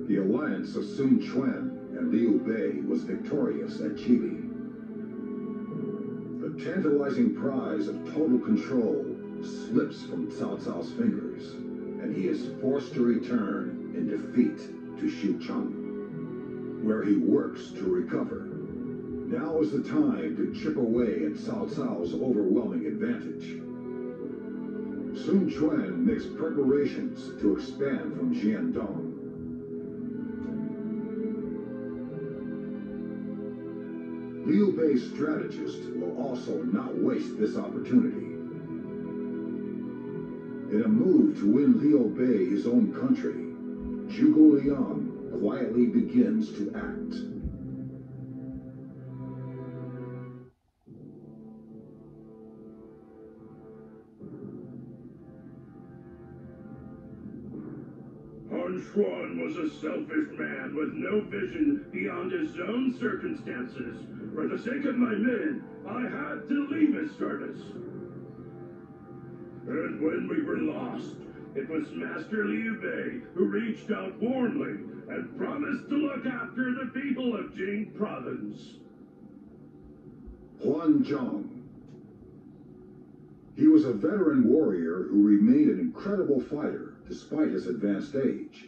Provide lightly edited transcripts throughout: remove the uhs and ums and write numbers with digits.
The alliance of Sun Quan and Liu Bei was victorious at Chibi. The tantalizing prize of total control slips from Cao Cao's fingers, and he is forced to return in defeat to Xucheng, where he works to recover. Now is the time to chip away at Cao Cao's overwhelming advantage. Sun Quan makes preparations to expand from Jiandong. Liu Bei's strategist will also not waste this opportunity. In a move to win Liu Bei his own country, Zhuge Liang quietly begins to act. Han Xuan was a selfish man with no vision beyond his own circumstances. For the sake of my men, I had to leave his service. And when we were lost, it was Master Liu Bei who reached out warmly and promised to look after the people of Jing Province. Huan Zhang. He was a veteran warrior who remained an incredible fighter despite his advanced age.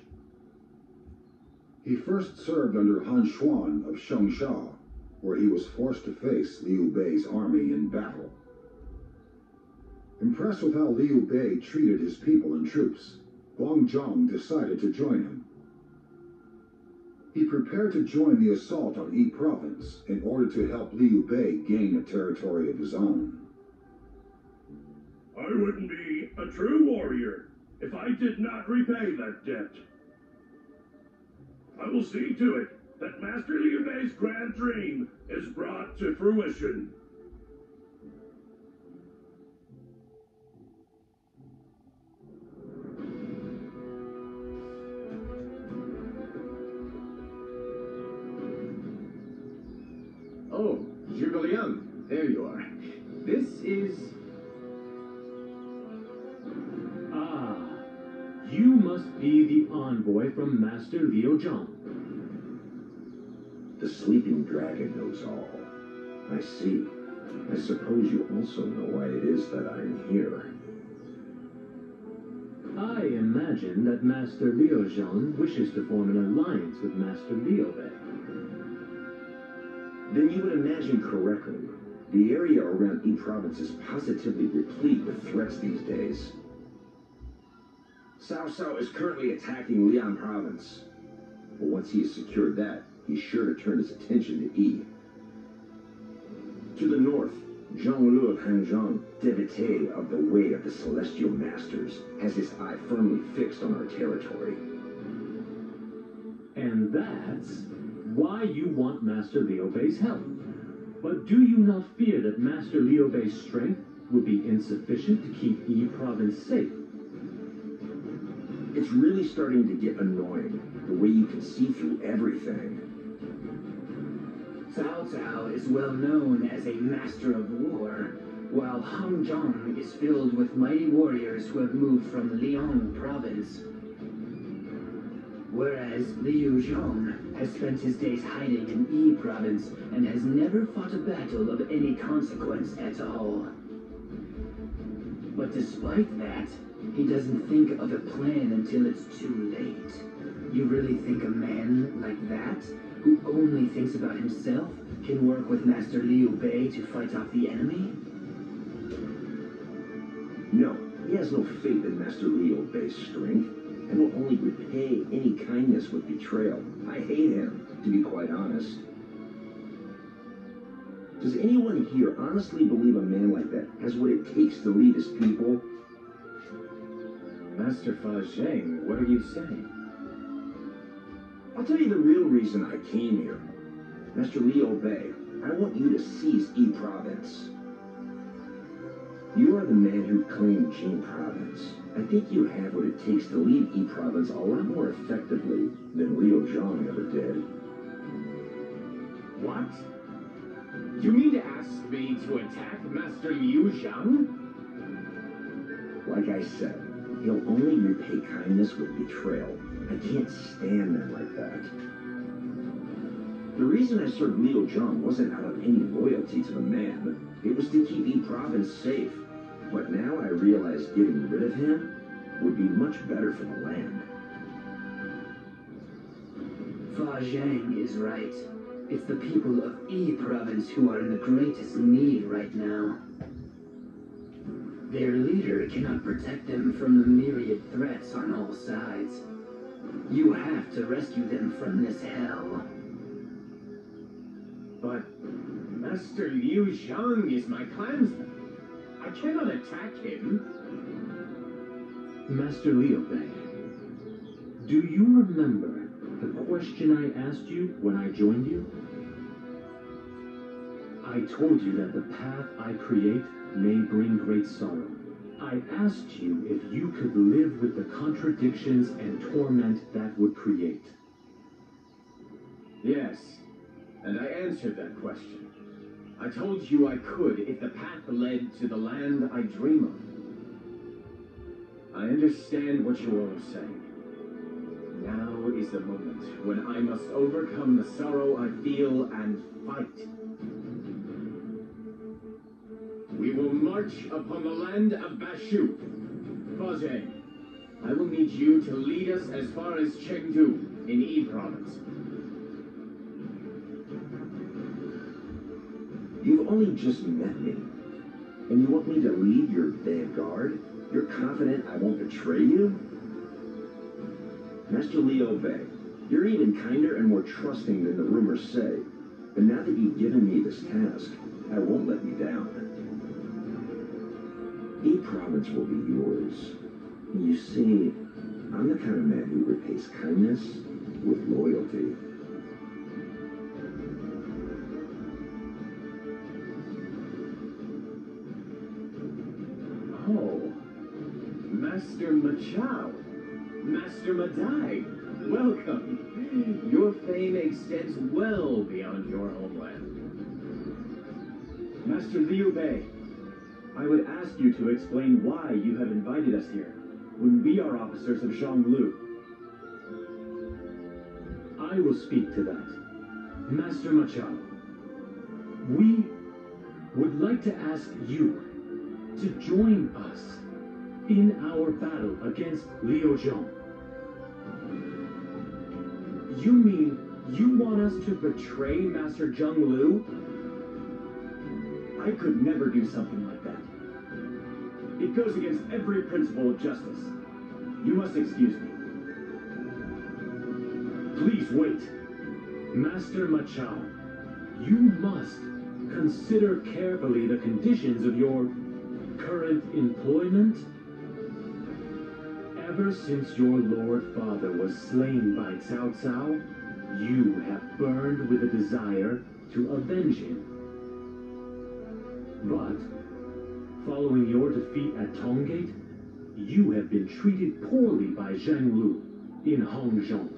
He first served under Han Xuan of Shengsha, where he was forced to face Liu Bei's army in battle. Impressed with how Liu Bei treated his people and troops, Huang Zhang decided to join him. He prepared to join the assault on Yi Province in order to help Liu Bei gain a territory of his own. I wouldn't be a true warrior if I did not repay that debt. I will see to it that Master Liu Bei's grand dream is brought to fruition. Oh, Zhuge Liang, there you are. This is... Ah, you must be the envoy from Master Liu Zhang. The sleeping dragon knows all. I see. I suppose you also know why it is that I am here. I imagine that Master Liu Zhang wishes to form an alliance with Master Liu Bei. Then you would imagine correctly. The area around Yi Province is positively replete with threats these days. Cao Cao is currently attacking Liang Province. But once he has secured that, he's sure to turn his attention to Yi. To the north, Zhonglu of Hanzhong, devotee of the Way of the Celestial Masters, has his eye firmly fixed on our territory. And that's why you want Master Liu Bei's help. But do you not fear that Master Liu Bei's strength will be insufficient to keep Yi Province safe? It's really starting to get annoying, the way you can see through everything. Cao Cao is well known as a master of war, while Hanzhong is filled with mighty warriors who have moved from Liang Province. Whereas Liu Zhang has spent his days hiding in Yi Province and has never fought a battle of any consequence at all. But despite that, he doesn't think of a plan until it's too late. You really think a man like that, who only thinks about himself, can work with Master Liu Bei to fight off the enemy? No, he has no faith in Master Liu Bei's strength, and will only repay any kindness with betrayal. I hate him, to be quite honest. Does anyone here honestly believe a man like that has what it takes to lead his people? Master Fa Zheng, what are you saying? I'll tell you the real reason I came here. Master Liu Bei, I want you to seize Yi Province. You are the man who claimed Jing Province. I think you have what it takes to lead Yi Province a lot more effectively than Liu Zhang ever did. What? You mean to ask me to attack Master Liu Zhang? Like I said, He'll only repay kindness with betrayal. I can't stand men like that. The reason I served Liu Zhang wasn't out of any loyalty to the man. It was to keep Province safe. But now I realize getting rid of him would be much better for the land. Fa Zhang is right. It's the people of Yi Province who are in the greatest need right now. Their leader cannot protect them from the myriad threats on all sides. You have to rescue them from this hell. But Master Liu Zhang is my clansman. I cannot attack him. Master Liu Bei, do you remember the question I asked you when I joined you? I told you that the path I create may bring great sorrow. I asked you if you could live with the contradictions and torment that would create. Yes, and I answered that question. I told you I could if the path led to the land I dream of. I understand what you all are saying. Now is the moment when I must overcome the sorrow I feel and fight. We will march upon the land of Bashu. Fa Zhang, I will need you to lead us as far as Chengdu in Yi Province. You've only just met me, and you want me to lead your vanguard? You're confident I won't betray you? Master Liu Bei, you're even kinder and more trusting than the rumors say. But now that you've given me this task, I won't let you down. Yi Province will be yours. You see, I'm the kind of man who repays kindness with loyalty. Oh, Master Machao, Master Madai, welcome. Your fame extends well beyond your homeland. Master Liu Bei, I would ask you to explain why you have invited us here, when we are officers of Zhonglu. I will speak to that. Master Machao, we would like to ask you to join us in our battle against Liu Zhang. You mean you want us to betray Master Zheng Lu? I could never do something like that. It goes against every principle of justice. You must excuse me. Please wait. Master Machao, you must consider carefully the conditions of your current employment. Ever since your Lord Father was slain by Cao Cao, you have burned with a desire to avenge him. But, following your defeat at Tonggate, you have been treated poorly by Zheng Lu in Hongzhong.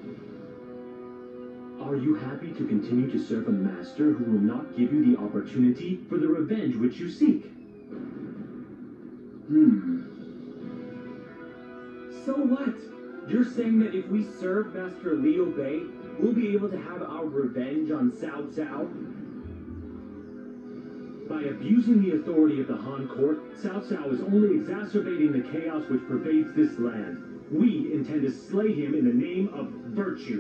Are you happy to continue to serve a master who will not give you the opportunity for the revenge which you seek? So what? You're saying that if we serve Master Liu Bei, we'll be able to have our revenge on Cao Cao? By abusing the authority of the Han Court, Cao Cao is only exacerbating the chaos which pervades this land. We intend to slay him in the name of virtue.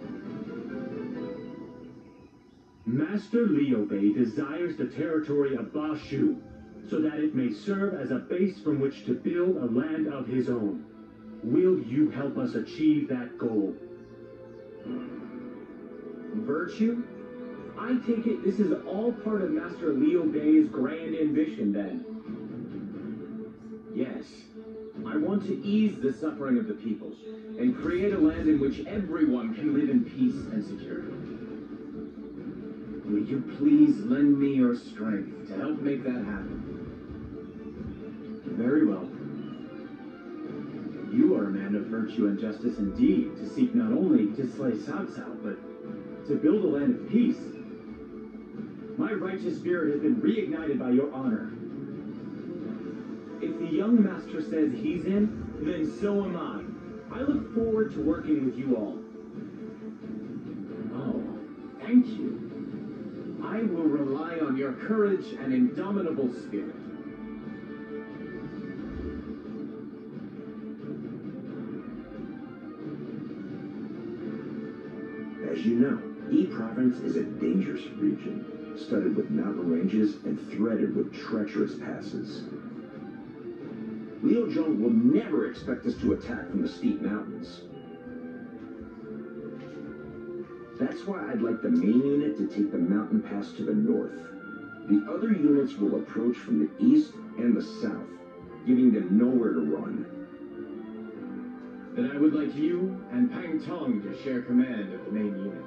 Master Liu Bei desires the territory of Bashu, so that it may serve as a base from which to build a land of his own. Will you help us achieve that goal? Virtue? I take it this is all part of Master Liu Bei's grand ambition, then. Yes. I want to ease the suffering of the people, and create a land in which everyone can live in peace and security. Will you please lend me your strength to help make that happen? Very well. You are a man of virtue and justice indeed, to seek not only to slay Cao Cao, but to build a land of peace. My righteous spirit has been reignited by your honor. If the young master says he's in, Then so am I. I look forward to working with you all. Oh, thank you. I will rely on your courage and indomitable spirit. As you know, E Province is a dangerous region, studded with mountain ranges and threaded with treacherous passes. Liu Zhong will never expect us to attack from the steep mountains. That's why I'd like the main unit to take the mountain pass to the north. The other units will approach from the east and the south, giving them nowhere to run. Then I would like you and Pang Tong to share command of the main unit.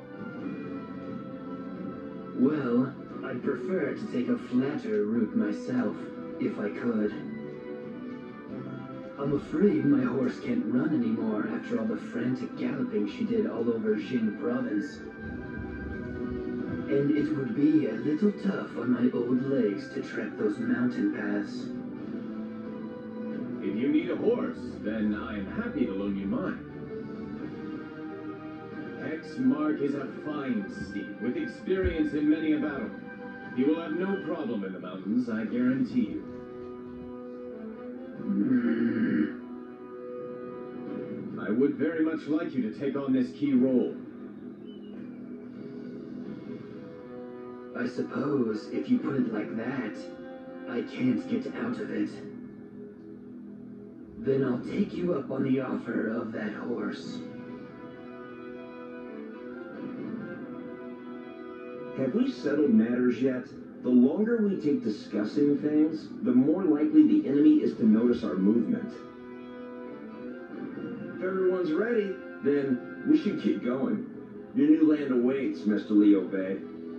Well, I'd prefer to take a flatter route myself, if I could. I'm afraid my horse can't run anymore after all the frantic galloping she did all over Jing Province. And it would be a little tough on my old legs to trek those mountain paths. If you need a horse, then I am happy to loan you mine. X-Mark is a fine steed with experience in many a battle. He will have no problem in the mountains, I guarantee you. I would very much like you to take on this key role. I suppose, if you put it like that, I can't get out of it. Then I'll take you up on the offer of that horse. Have we settled matters yet? The longer we take discussing things, the more likely the enemy is to notice our movement. If everyone's ready, then we should keep going. Your new land awaits, Mr. Liu Bei.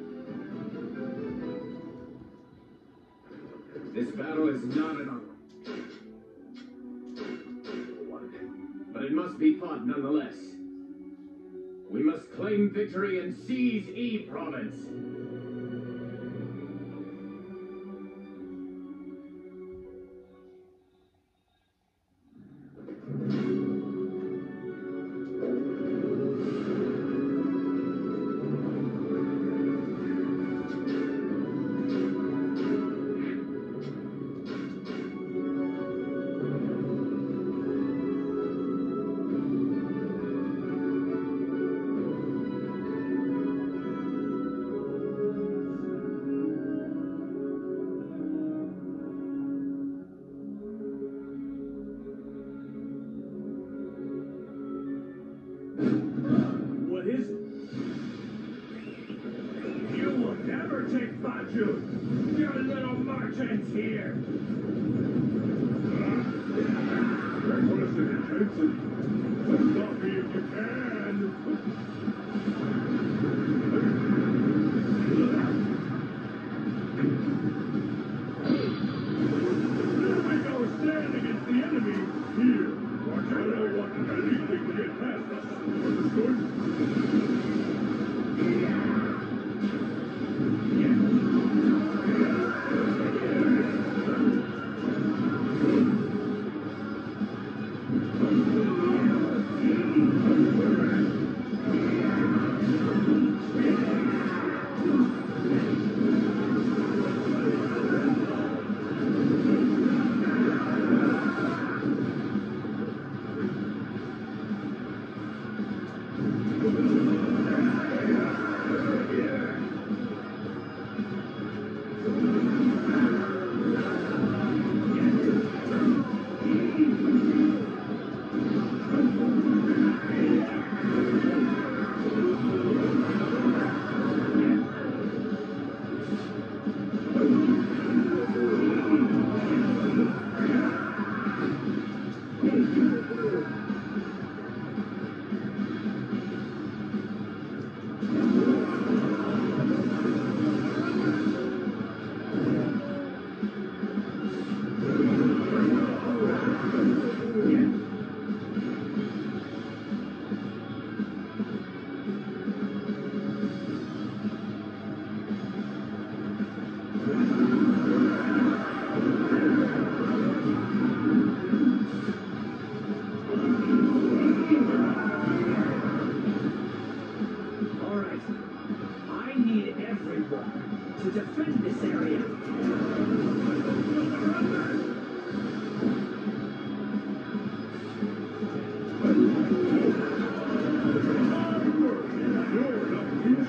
This battle is not an one, but it must be fought nonetheless. We must claim victory and seize E Province. What is it? You will never take Baju! Your little merchants here! Reckless and intensity! Stop me if you can! There we go, stand against the enemy! Here! Watch out, I want anything to get past us! Understood?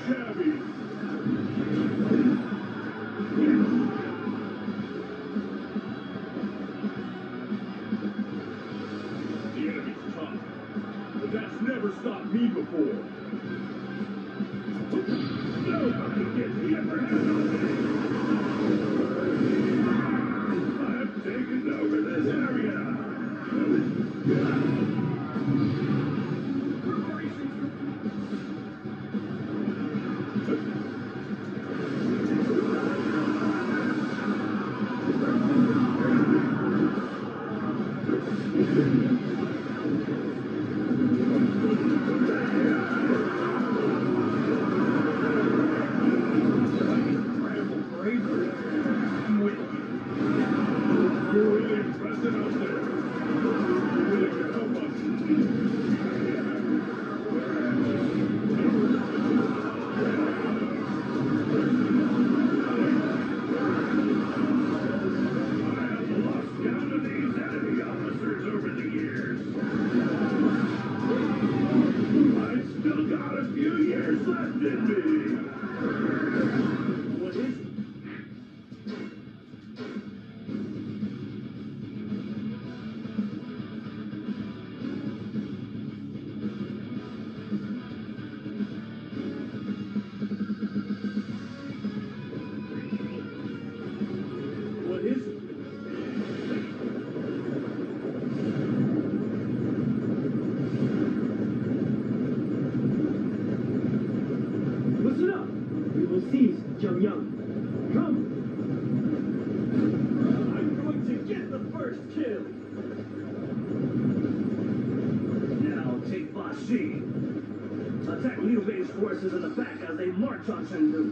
shabby. The enemy's tough, but that's never stopped me before. Nobody gets the upper hand on me. I've taken over this area. You're really impressive out there. You're really gonna help us. I have lost count of these enemy officers over the years. I've still got a few years left in me. What is it? Listen up! We will seize Jiangyang. Come! I'm going to get the first kill! Now take Baxi. Attack Liu Bei's forces in the back as they march on Chengdu.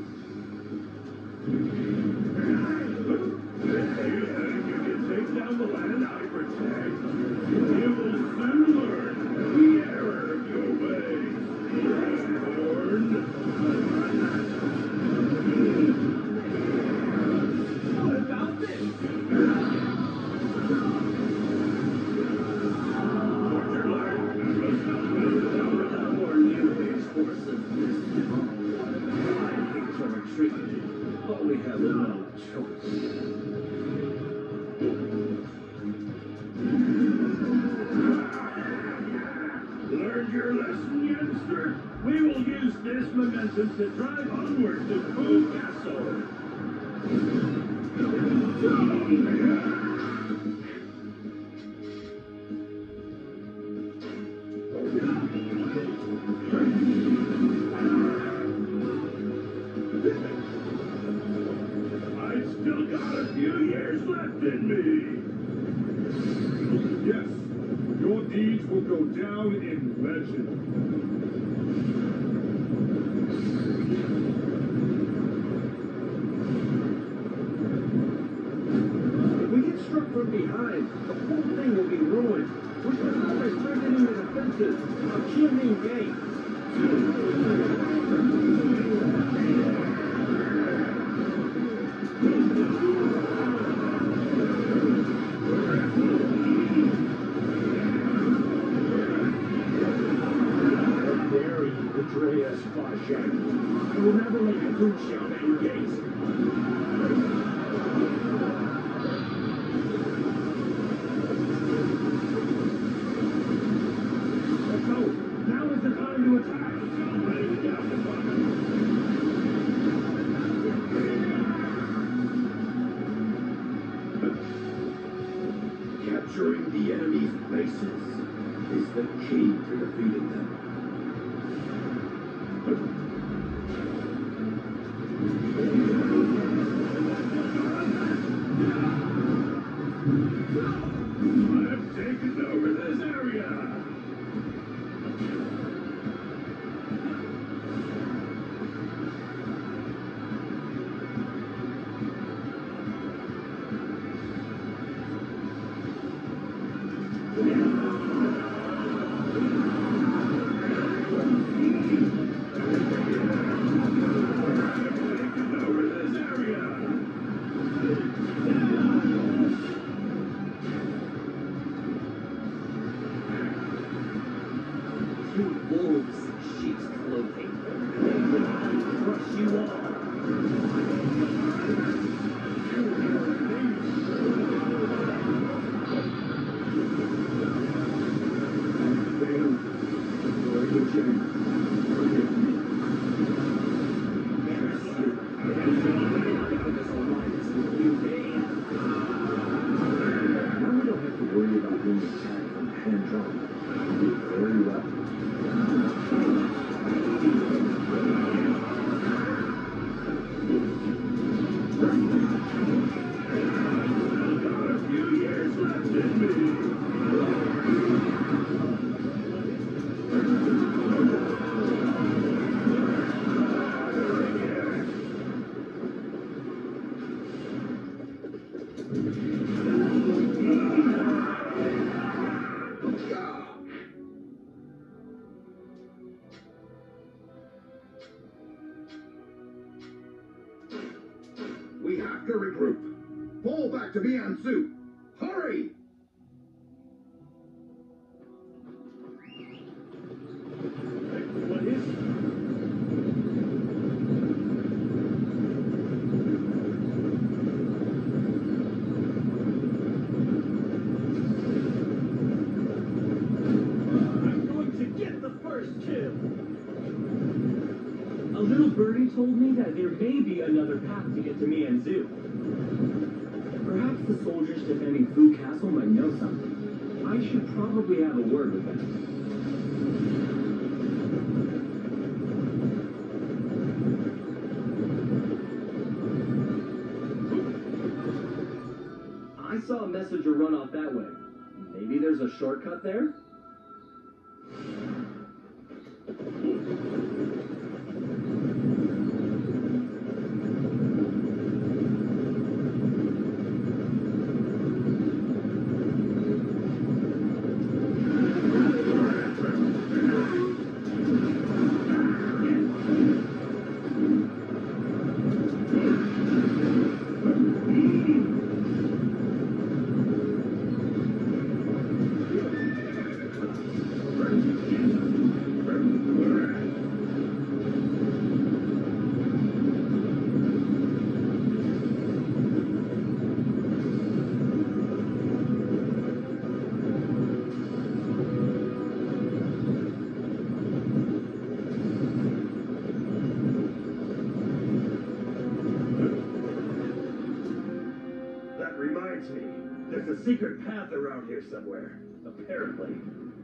You think you can take down the land I protect? You will soon learn the error of your ways. Born. What about this? Orchard Light. More Liu Bei's forces this time. I hate to retreat, but we have no choice. Learned your lesson, youngster? We will use this momentum to drive onward to Fu Castle. I've still got a few years left in me. Yes, your deeds will go down in legend. If we get struck from behind, the whole thing will be ruined. We're supposed to strengthening the defenses of Qianming Gate. Dare you betray us, Fa Sheng? I will never let you through Qianming Gate. Let's go. Now is the time to attack. Ready down the button. Capturing the enemy's bases is the key to defeating them. I've taken over this area. Taken over this area. You wolves in sheep's clothing. Crush you all. Now we don't have to worry about being attacked from hand-drawn. We do very well. Got a few years left in me. We have to regroup. Fall back to Mianzu. Hurry! What is it? I'm going to get the first kill! A little birdie told me that there may be another path to get to Mianzu. Perhaps the soldiers defending Fu Castle might know something. I should probably have a word with them. I saw a messenger run off that way. Maybe there's a shortcut there? That reminds me, there's a secret path around here somewhere, apparently.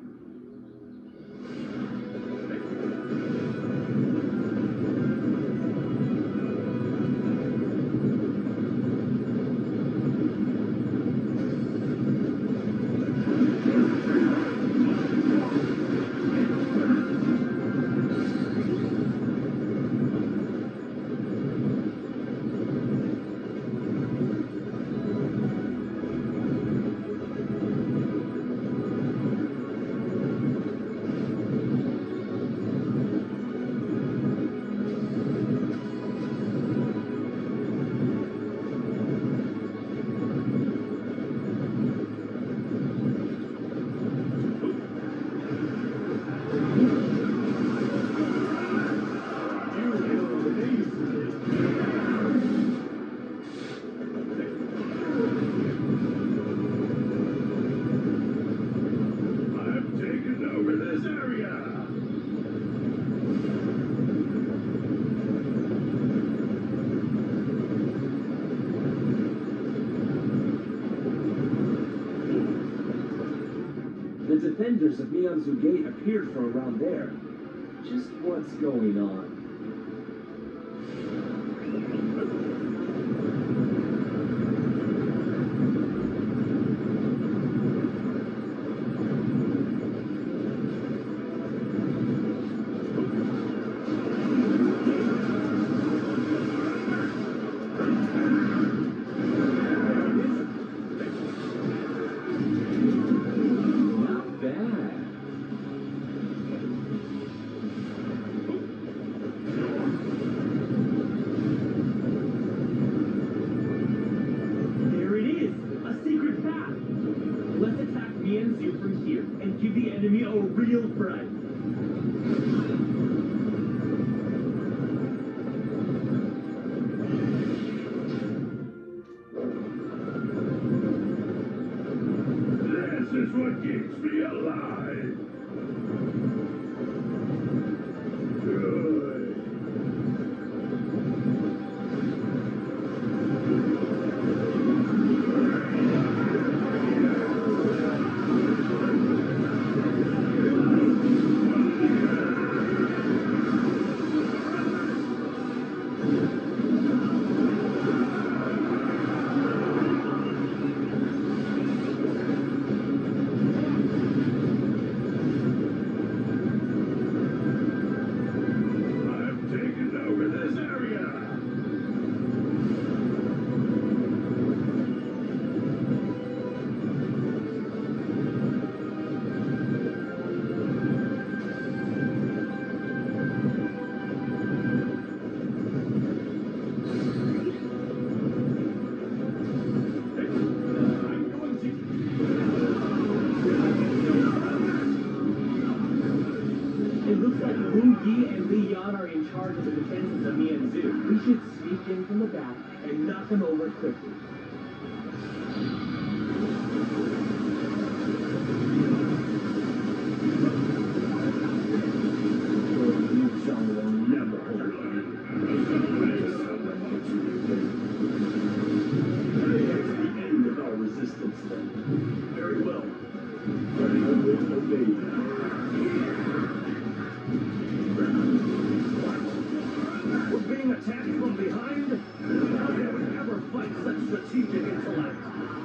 I've taken over this area. The defenders of Mianzu Gate appeared from around there. Just what's going on? Not bad. There it is! A secret path! Let's attack Mianzu from here and give the enemy a real fright. keeps me alive. Good. I've taken over this area. I'm going to. It looks like Wu Yi and Li Yan are in charge of the defenses of Mianzhu. We should sneak in from the back and knock them over quickly. Liu Zhang will never hold me. That's the end of our resistance then. Very well. Ready to win the We're being attacked from behind? How did we ever fight such strategic intellect?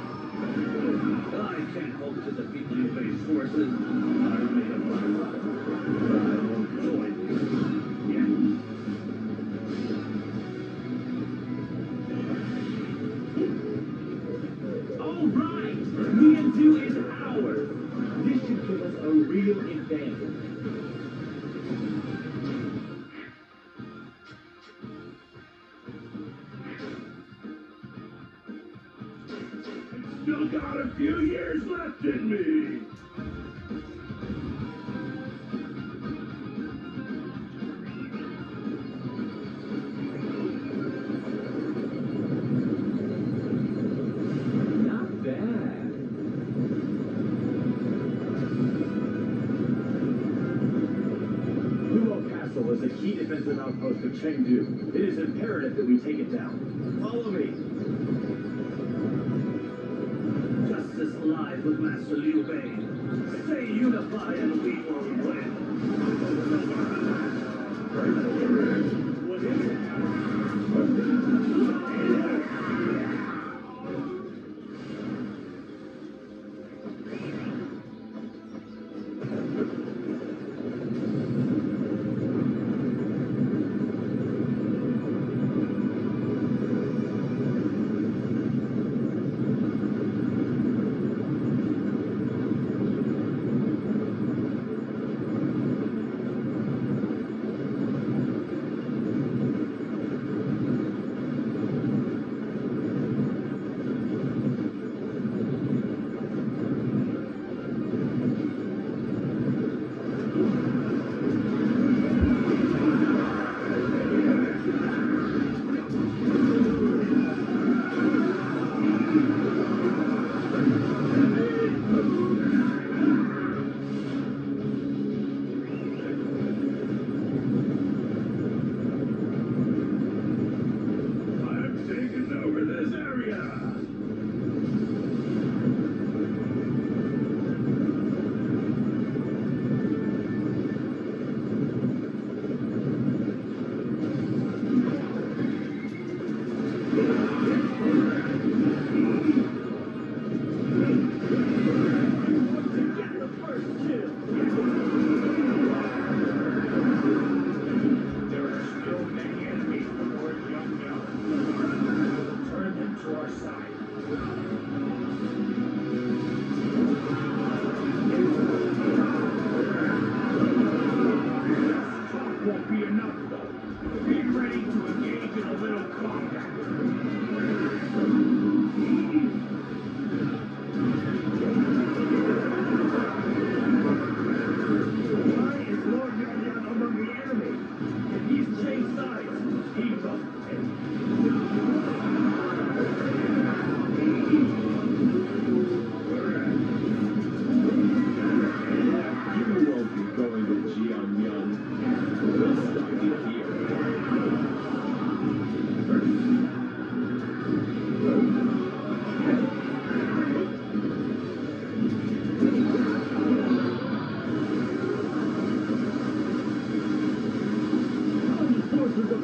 I can't hope to defeat Liu Bei's forces. I made up my mind. But I won't join you. Yet. All right! Mianzhu is ours! This should give us a real advantage. Still got a few years left in me. Not bad. Luo Castle is a key defensive outpost of Chengdu. It is imperative that we take it down. Follow me. Justice lies with Master Liu Bei. Stay unified and we will win. What is it?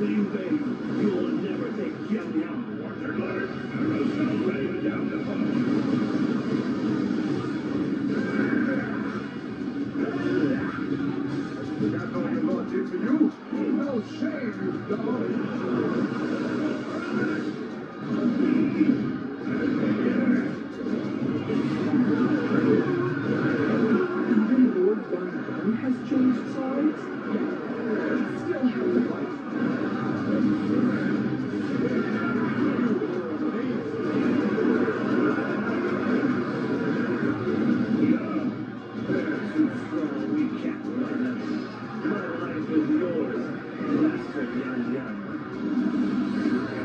you, babe. You will never take Pyongyang. Order alert! Arrow ready to down the You got all your Lord did for you? No shame, you dog! Even Lord Van Gun has changed sides? He still has to fight. We can't run them. My life is yours, Master Yan Yan.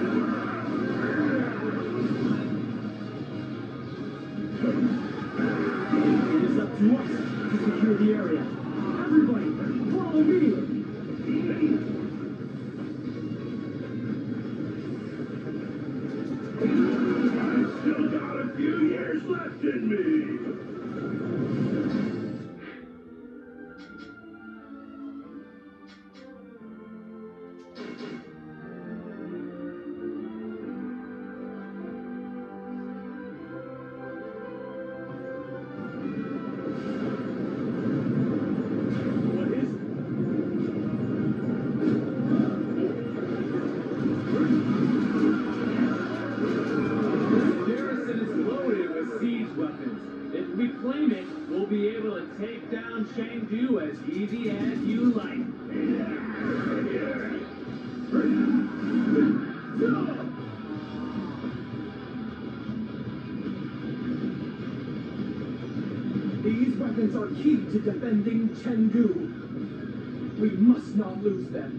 It is up to us to secure the area. Everybody, follow me! I've still got a few years left in me. What is it? The garrison is loaded with siege weapons. If we claim it, we'll be able to take down Chengdu as easy as you like. These weapons are key to defending Chengdu. We must not lose them.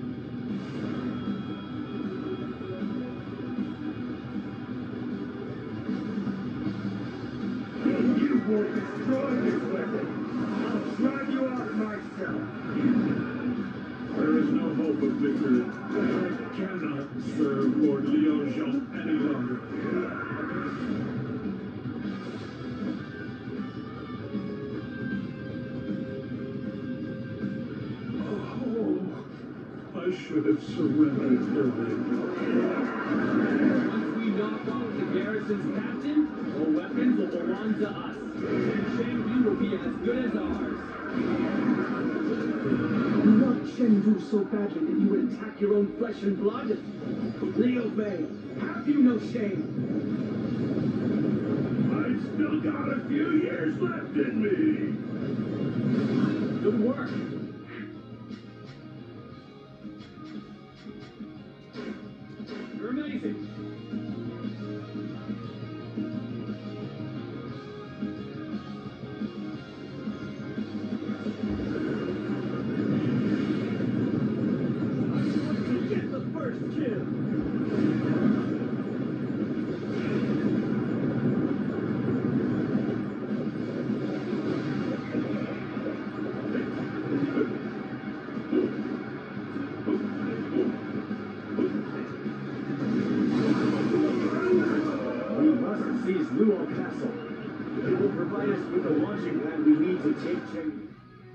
You will destroy this weapon. I'll drive you out myself. There is no hope of victory. I cannot serve Lord Liu Zhong any longer. Oh, I should have surrendered earlier. Once we knock off the garrison's captain, the weapons will belong to us. And Chengdu will be as good as ours. You want Chengdu so badly that you would attack your own flesh and blood? Liu Bei, have you no shame? I've still got a few years left in me. Good work. You're amazing. Get the first kill. We must seize Luo Castle. It will provide us with the launching pad we need to take Chengdu.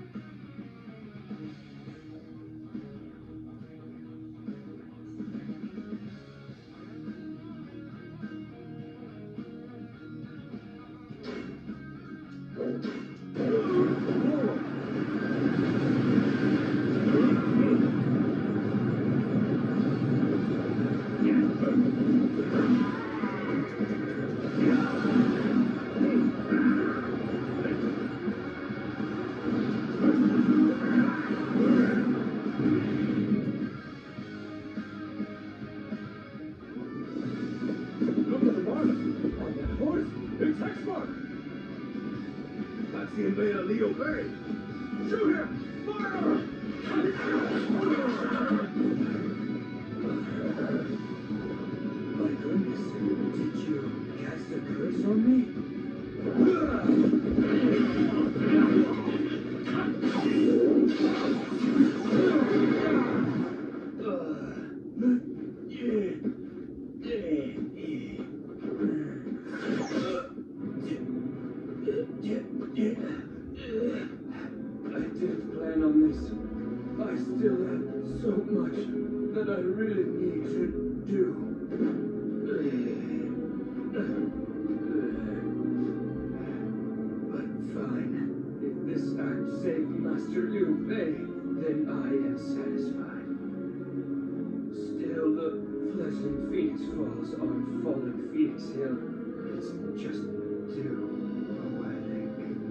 Look at the mark on that horse. It's Hexmark. That's the invader Liu Bei. Shoot him! Fire! My goodness, did you cast a curse on me? I didn't plan on this. I still have so much that I really need to do. But fine. If this act saved Master Liu Bei, then I am satisfied. Still, the fledgling Phoenix Falls on fallen Phoenix Hill, it's just too poetic.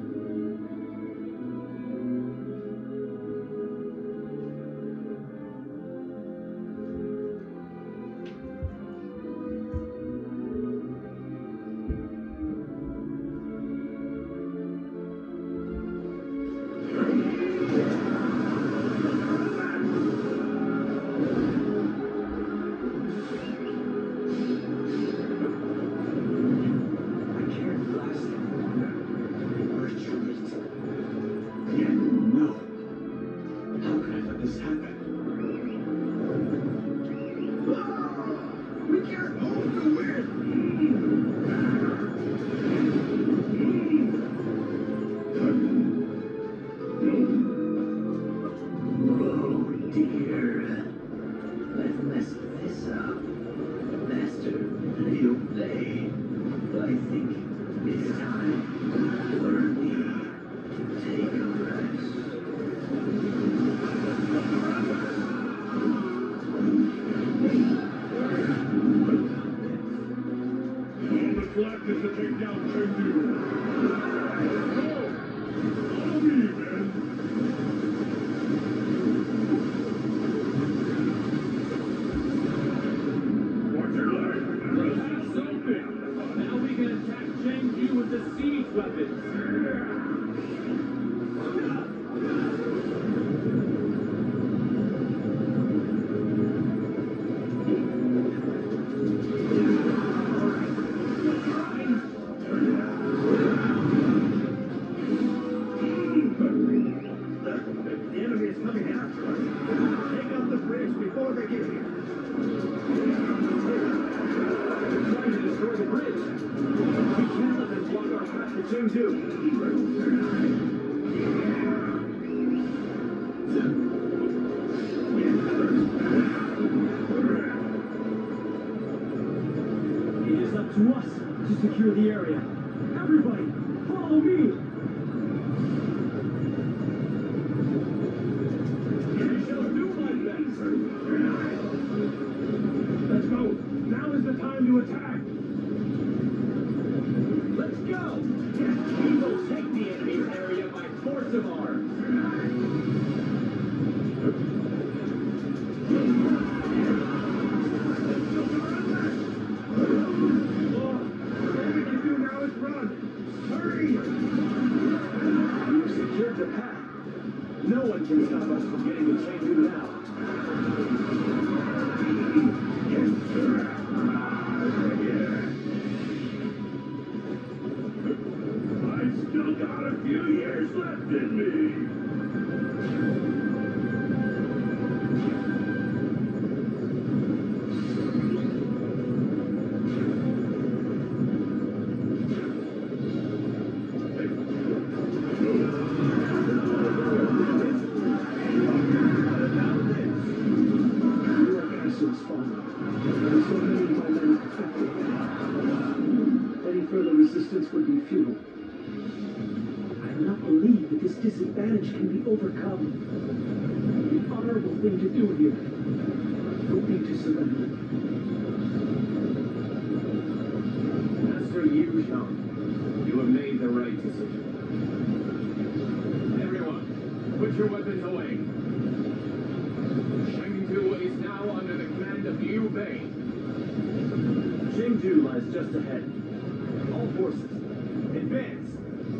Just ahead. All forces, advance!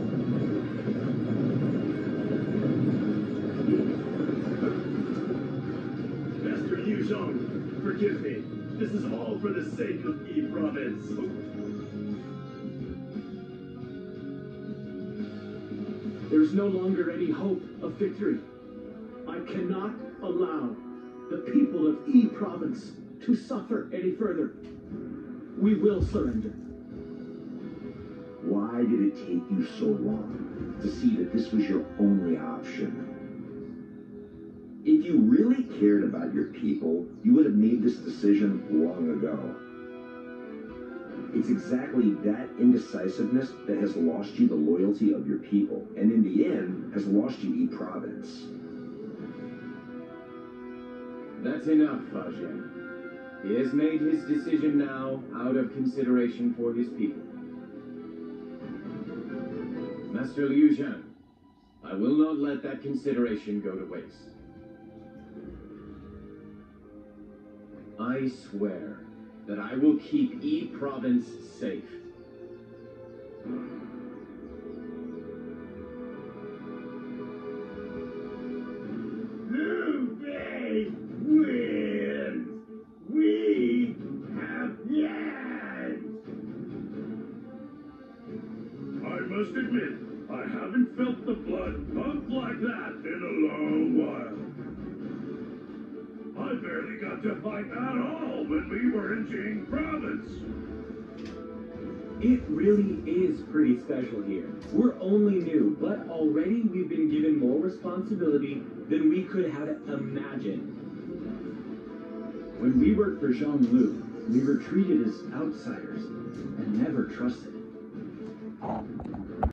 Master Liu Zhong, forgive me. This is all for the sake of Yi Province. There's no longer any hope of victory. I cannot allow the people of Yi Province to suffer any further. We will surrender. Why did it take you so long to see that this was your only option? If you really cared about your people, you would have made this decision long ago. It's exactly that indecisiveness that has lost you the loyalty of your people, and in the end, has lost you Yi Province. That's enough, Fajr. He has made his decision now out of consideration for his people. Master Liu Zhang, I will not let that consideration go to waste. I swear that I will keep Yi Province safe. Liu Bei wins! We have Yan! I must admit, I haven't felt the blood pump like that in a long while. I barely got to fight at all when we were in Jing Province. It really is pretty special here. We're only new, but already we've been given more responsibility than we could have imagined. When we worked for Zhonglu, we were treated as outsiders and never trusted.